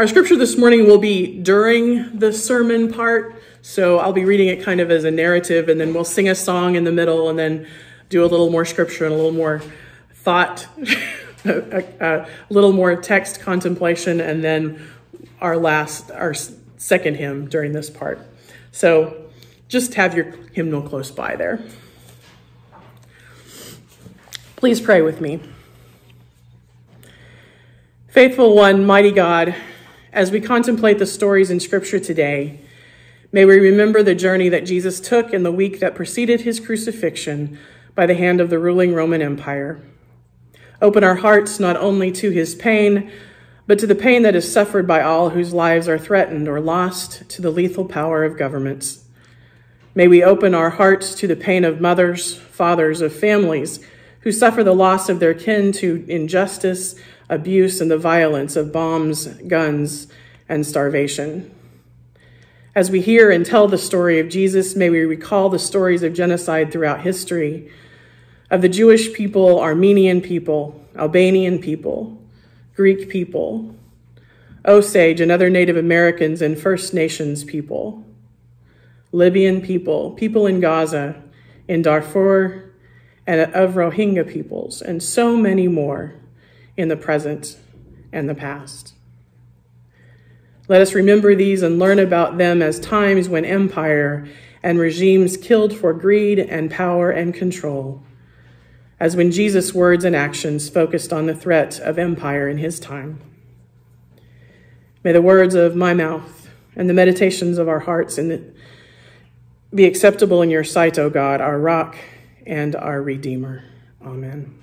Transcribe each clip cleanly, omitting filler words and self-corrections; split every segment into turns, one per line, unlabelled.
Our scripture this morning will be during the sermon part, so I'll be reading it kind of as a narrative, and then we'll sing a song in the middle, and then do a little more scripture and a little more thought, a little more text contemplation, and then our second hymn during this part. So just have your hymnal close by there. Please pray with me. Faithful one, mighty God, as we contemplate the stories in Scripture today, may we remember the journey that Jesus took in the week that preceded his crucifixion by the hand of the ruling Roman Empire. Open our hearts not only to his pain, but to the pain that is suffered by all whose lives are threatened or lost to the lethal power of governments. May we open our hearts to the pain of mothers, fathers, of families who suffer the loss of their kin to injustice, abuse, and the violence of bombs, guns, and starvation. As we hear and tell the story of Jesus, may we recall the stories of genocide throughout history, of the Jewish people, Armenian people, Albanian people, Greek people, Osage and other Native Americans and First Nations people, Libyan people, people in Gaza, in Darfur, and of Rohingya peoples, and so many more in the present and the past. Let us remember these and learn about them as times when empire and regimes killed for greed and power and control, as when Jesus' words and actions focused on the threat of empire in his time. May the words of my mouth and the meditations of our hearts be acceptable in your sight, O God, our rock and our Redeemer. Amen.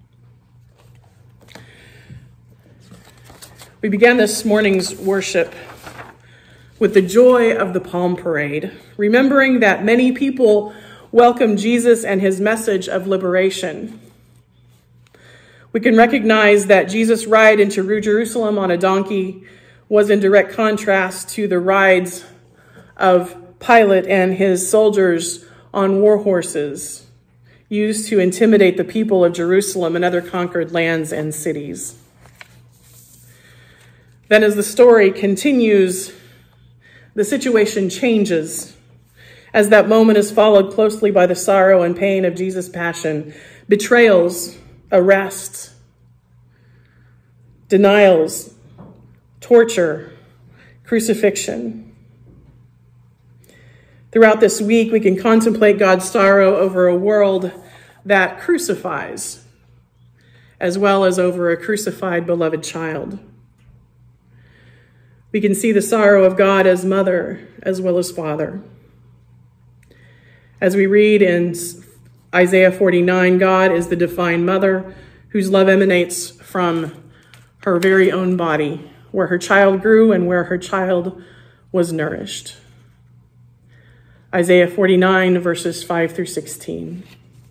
We began this morning's worship with the joy of the Palm Parade, remembering that many people welcomed Jesus and his message of liberation. We can recognize that Jesus' ride into Jerusalem on a donkey was in direct contrast to the rides of Pilate and his soldiers on war horses, used to intimidate the people of Jerusalem and other conquered lands and cities. Then as the story continues, the situation changes as that moment is followed closely by the sorrow and pain of Jesus' passion, betrayals, arrests, denials, torture, crucifixion. Throughout this week, we can contemplate God's sorrow over a world that crucifies, as well as over a crucified beloved child. We can see the sorrow of God as mother as well as father. As we read in Isaiah 49, God is the divine mother whose love emanates from her very own body, where her child grew and where her child was nourished. Isaiah 49, verses 5 through 16.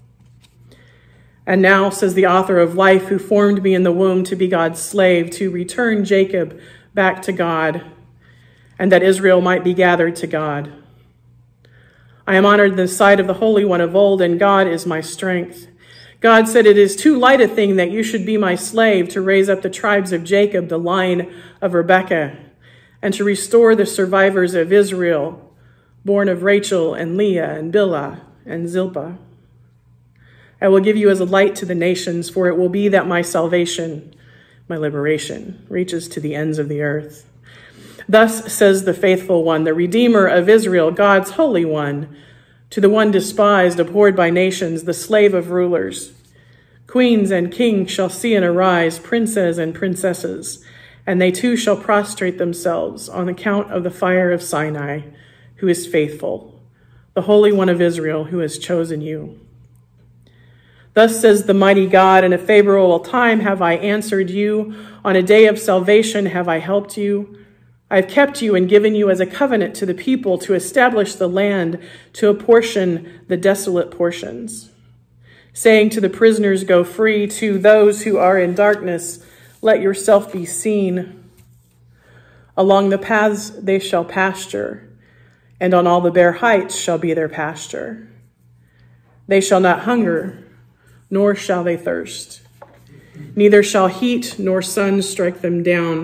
And now, says the author of life, who formed me in the womb to be God's slave, to return Jacob back to God, and that Israel might be gathered to God. I am honored in the sight of the Holy One of old, and God is my strength. God said, it is too light a thing that you should be my slave, to raise up the tribes of Jacob, the line of Rebekah, and to restore the survivors of Israel, born of Rachel and Leah and Bilhah and Zilpah. I will give you as a light to the nations, for it will be that my salvation, my liberation, reaches to the ends of the earth. Thus says the faithful one, the Redeemer of Israel, God's Holy One, to the one despised, abhorred by nations, the slave of rulers. Queens and kings shall see and arise, princes and princesses, and they too shall prostrate themselves on account of the fire of Sinai, who is faithful, the Holy One of Israel, who has chosen you. Thus says the mighty God, in a favorable time have I answered you. On a day of salvation have I helped you. I have kept you and given you as a covenant to the people, to establish the land, to apportion the desolate portions. Saying to the prisoners, go free, to those who are in darkness, let yourself be seen. Along the paths they shall pasture, and on all the bare heights shall be their pasture. They shall not hunger, nor shall they thirst. Neither shall heat nor sun strike them down,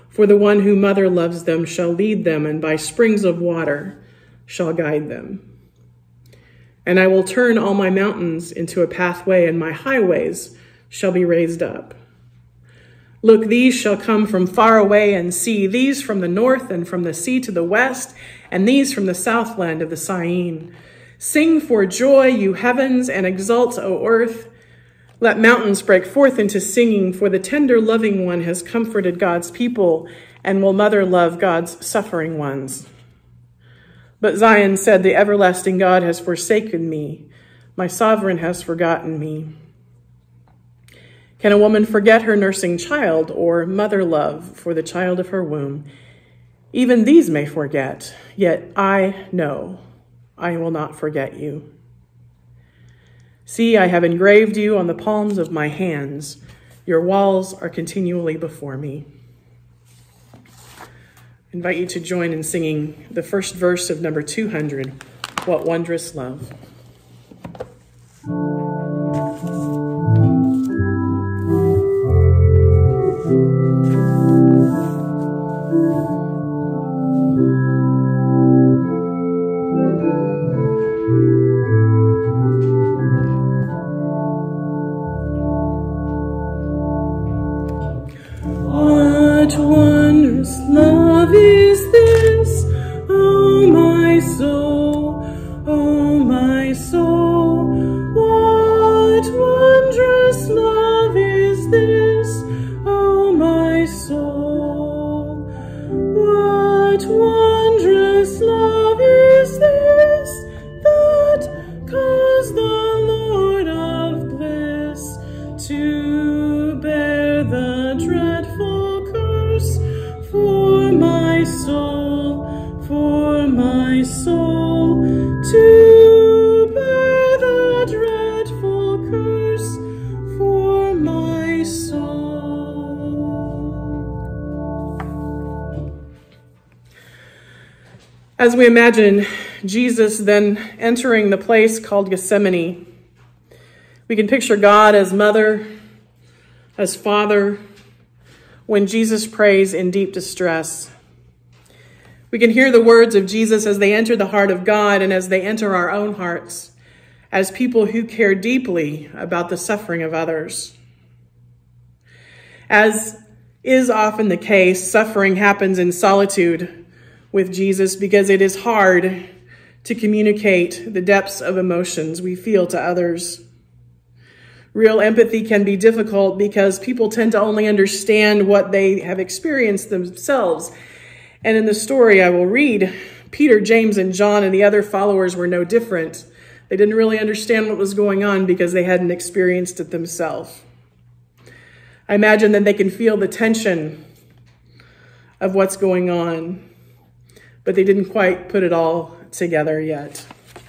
For the one whose mother loves them shall lead them, and by springs of water shall guide them. And I will turn all my mountains into a pathway, and my highways shall be raised up. Look, these shall come from far away and see, these from the north and from the sea to the west, and these from the southland of the Syene. Sing for joy, you heavens, and exult, O earth. Let mountains break forth into singing, for the tender loving one has comforted God's people and will mother love God's suffering ones. But Zion said, the everlasting God has forsaken me. My sovereign has forgotten me. Can a woman forget her nursing child, or mother love for the child of her womb? Even these may forget, yet I know I will not forget you. See, I have engraved you on the palms of my hands. Your walls are continually before me. I invite you to join in singing the first verse of number 200, What Wondrous Love.
What wondrous love is this, O my soul, O my soul? What wondrous love is this, O my soul? What wondrous love is this that caused the Lord of bliss to bear the dreadful curse for my soul, to bear the dreadful curse for my soul.
As we imagine Jesus then entering the place called Gethsemane, we can picture God as mother, as father, when Jesus prays in deep distress. We can hear the words of Jesus as they enter the heart of God and as they enter our own hearts, as people who care deeply about the suffering of others. As is often the case, suffering happens in solitude with Jesus because it is hard to communicate the depths of emotions we feel to others. Real empathy can be difficult because people tend to only understand what they have experienced themselves. And in the story I will read, Peter, James, and John and the other followers were no different. They didn't really understand what was going on because they hadn't experienced it themselves. I imagine that they can feel the tension of what's going on, but they didn't quite put it all together yet.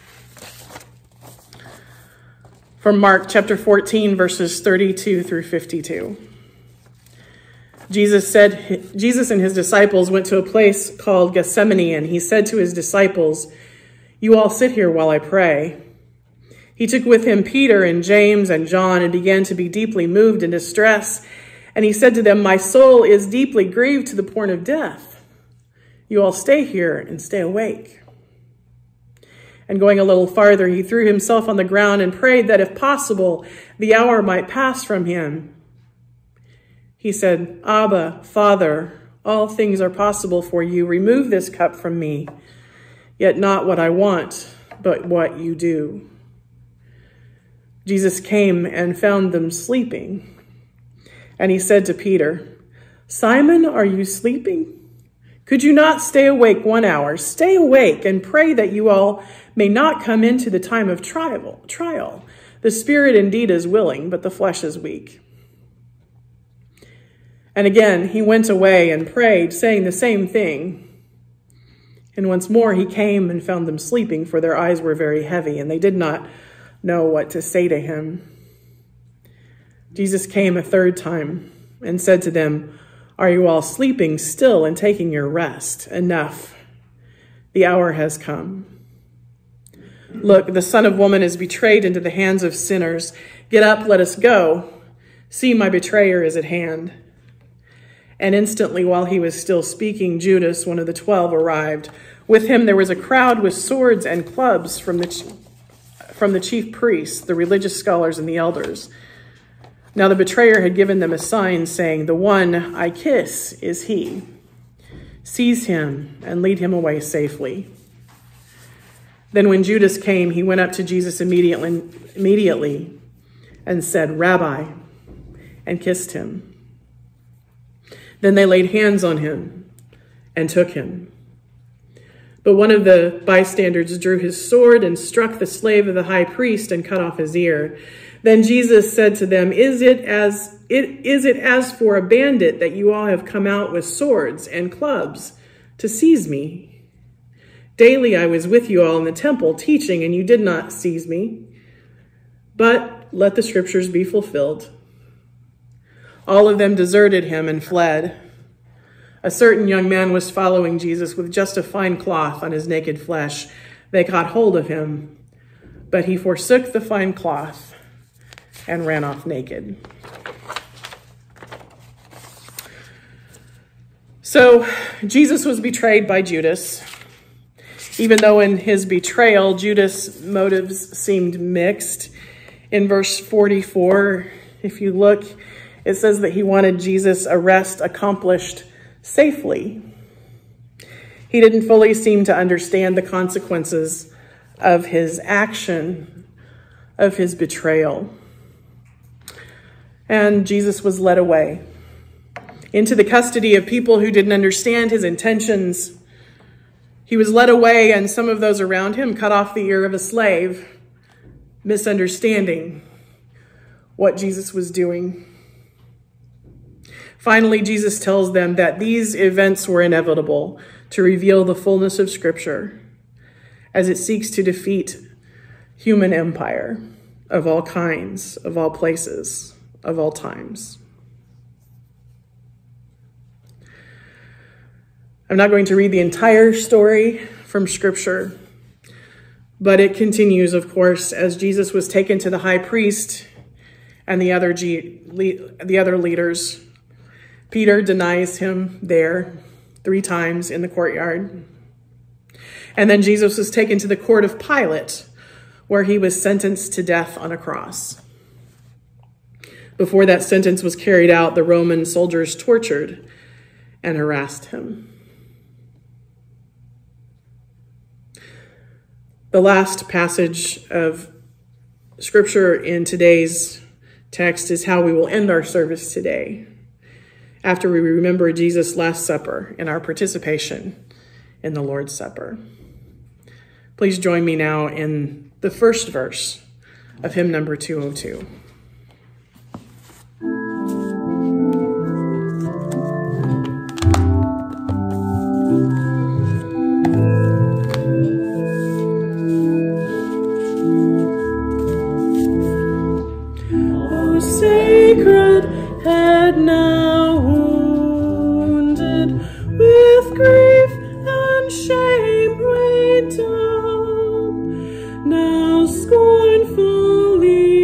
From Mark chapter 14, verses 32 through 52. Jesus and his disciples went to a place called Gethsemane, and he said to his disciples, "You all sit here while I pray." He took with him Peter and James and John and began to be deeply moved in distress. And he said to them, "My soul is deeply grieved to the point of death. You all stay here and stay awake." And going a little farther, he threw himself on the ground and prayed that if possible, the hour might pass from him. He said, "Abba, Father, all things are possible for you. Remove this cup from me, yet not what I want, but what you do." Jesus came and found them sleeping. And he said to Peter, "Simon, are you sleeping? Could you not stay awake 1 hour? Stay awake and pray that you all may not come into the time of trial. The spirit indeed is willing, but the flesh is weak." And again, he went away and prayed, saying the same thing. And once more he came and found them sleeping, for their eyes were very heavy, and they did not know what to say to him. Jesus came a third time and said to them, "Are you all sleeping still and taking your rest? Enough. The hour has come. Look, the Son of Woman is betrayed into the hands of sinners. Get up, let us go. See, my betrayer is at hand." And instantly, while he was still speaking, Judas, one of the 12, arrived. With him there was a crowd with swords and clubs from the chief priests, the religious scholars, and the elders. Now the betrayer had given them a sign, saying, "The one I kiss is he. Seize him and lead him away safely." Then when Judas came, he went up to Jesus immediately and said, "Rabbi," and kissed him. Then they laid hands on him and took him. But one of the bystanders drew his sword and struck the slave of the high priest and cut off his ear. Then Jesus said to them, Is it as for a bandit that you all have come out with swords and clubs to seize me? Daily I was with you all in the temple teaching, and you did not seize me. But let the scriptures be fulfilled. All of them deserted him and fled. A certain young man was following Jesus with just a fine cloth on his naked flesh. They caught hold of him, but he forsook the fine cloth and ran off naked. So Jesus was betrayed by Judas. Even though in his betrayal, Judas' motives seemed mixed. In verse 44, if you look, it says that he wanted Jesus' arrest accomplished safely. He didn't fully seem to understand the consequences of his action, of his betrayal. And Jesus was led away into the custody of people who didn't understand his intentions. He was led away, and some of those around him cut off the ear of a slave, misunderstanding what Jesus was doing. Finally, Jesus tells them that these events were inevitable to reveal the fullness of Scripture as it seeks to defeat human empire of all kinds, of all places, of all times. I'm not going to read the entire story from Scripture, but it continues, of course, as Jesus was taken to the high priest and the other leaders. Peter denies him there 3 times in the courtyard. And then Jesus was taken to the court of Pilate, where he was sentenced to death on a cross. Before that sentence was carried out, the Roman soldiers tortured and harassed him. The last passage of Scripture in today's text is how we will end our service today, after we remember Jesus' Last Supper and our participation in the Lord's Supper. Please join me now in the first verse of hymn number 202.
Sacred head now wounded, with grief and shame weighed down, now scornfully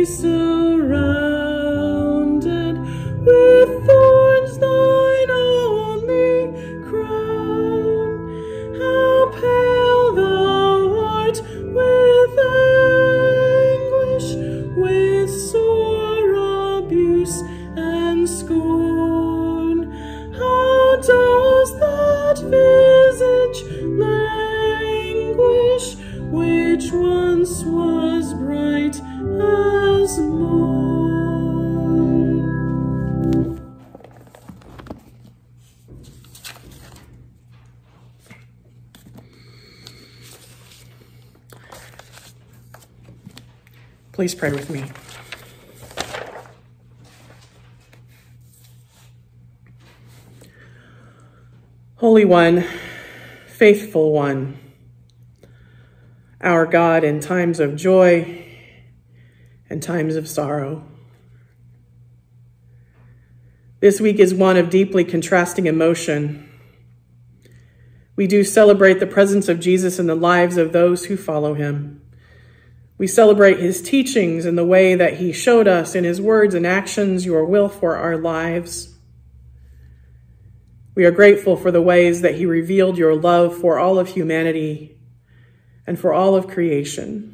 surrounded, with thorns thine only crown. How pale thou art with anguish, with sore abuse and scorn. How does that visage languish, which once was bright as morn?
Please pray with me. Holy One, faithful One, our God in times of joy and times of sorrow. This week is one of deeply contrasting emotion. We do celebrate the presence of Jesus in the lives of those who follow him. We celebrate his teachings and the way that he showed us in his words and actions your will for our lives. We are grateful for the ways that he revealed your love for all of humanity and for all of creation.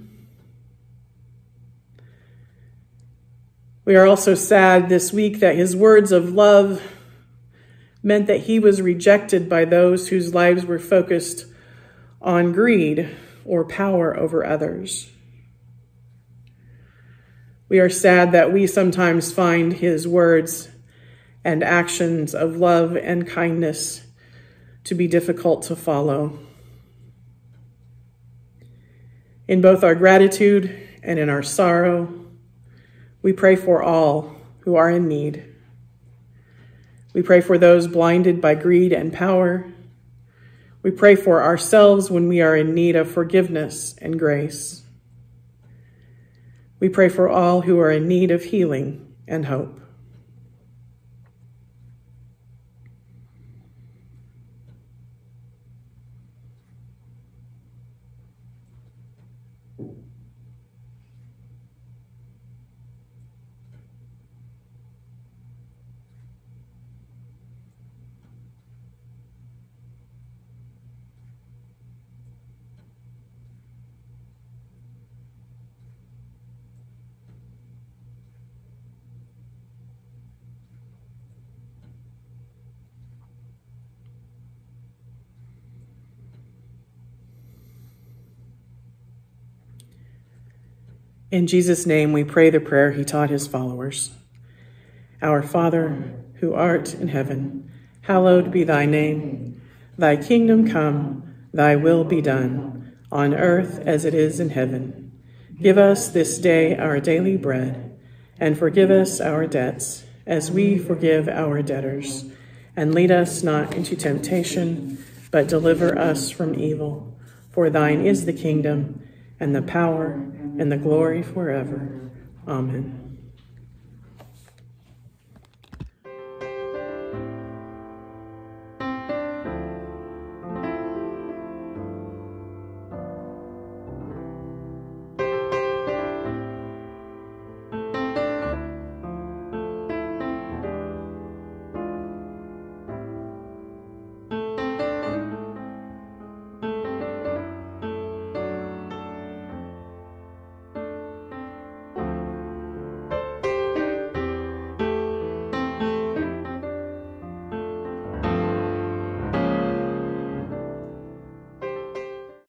We are also sad this week that his words of love meant that he was rejected by those whose lives were focused on greed or power over others. We are sad that we sometimes find his words and actions of love and kindness to be difficult to follow. In both our gratitude and in our sorrow, we pray for all who are in need. We pray for those blinded by greed and power. We pray for ourselves when we are in need of forgiveness and grace. We pray for all who are in need of healing and hope. In Jesus' name, we pray the prayer he taught his followers. Our Father, who art in heaven, hallowed be thy name. Thy kingdom come, thy will be done, on earth as it is in heaven. Give us this day our daily bread, and forgive us our debts, as we forgive our debtors. And lead us not into temptation, but deliver us from evil. For thine is the kingdom, and the power, and the glory forever. Amen.